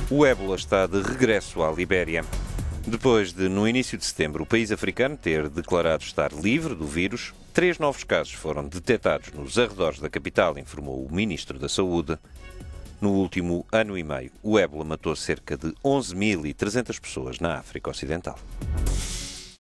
O ébola está de regresso à Libéria. Depois de, no início de setembro, o país africano ter declarado estar livre do vírus, 3 novos casos foram detectados nos arredores da capital, informou o Ministro da Saúde. No último ano e meio, o ébola matou cerca de 11.300 pessoas na África Ocidental.